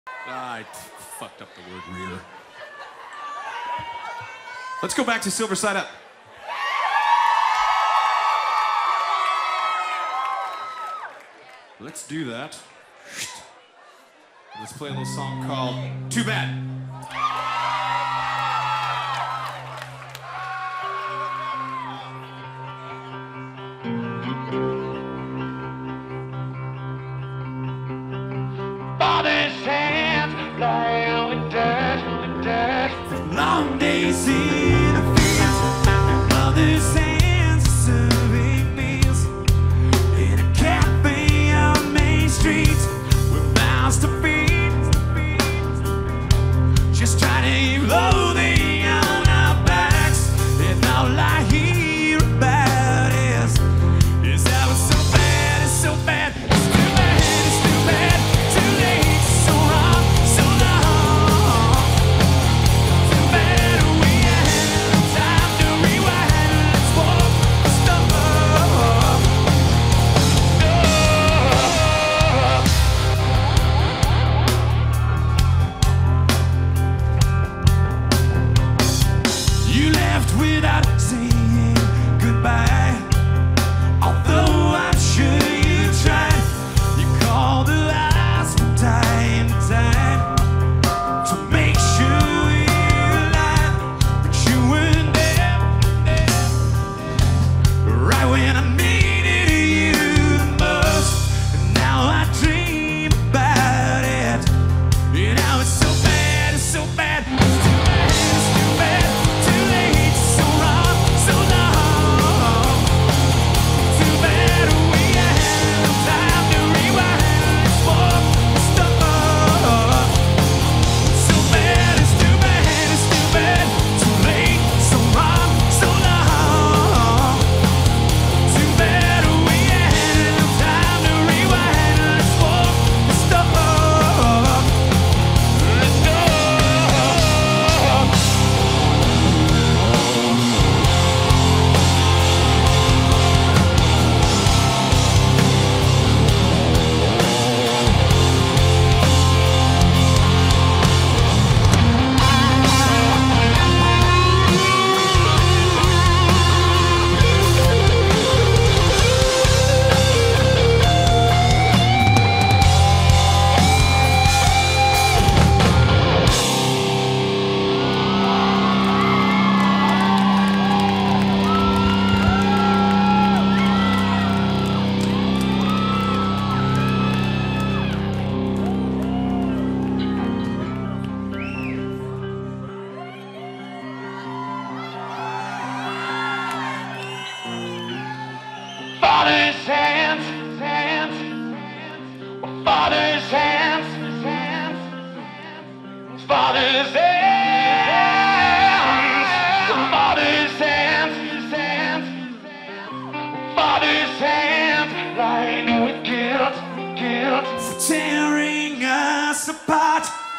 I fucked up the word rear. Let's go back to Silver Side Up. Let's do that. Let's play a little song called Too Bad. Father's hands lying in dirt, Long days in the fields, mother's hands serving meals in a cafe on Main Street with mouths to feed, just trying to keep clothing on our backs, and all I hear about is how it's so bad, it's so bad, it's too bad, it's too bad, too late, so wrong, so long. Too bad we had time to rewind. Let's walk the stuff up. You left without saying goodbye. Although I'm sure you tried, you called the lies from time to time to make sure you're alive, but you weren't there right when I needed you the most. And now I dream about it, and now it's so bad, it's so bad, it's too bad, it's too bad, too late, so wrong, so long. Too bad we had time to rewind. Let's walk the stuff up. So bad, it's too bad, it's too bad, too late, so wrong, so long. Too bad we had time to rewind. Let's walk the stuff up. Let's go. Father's hands, Father's hands, Father's hands, Father's hands, Father's hands, lying with guilt. Tearing us apart.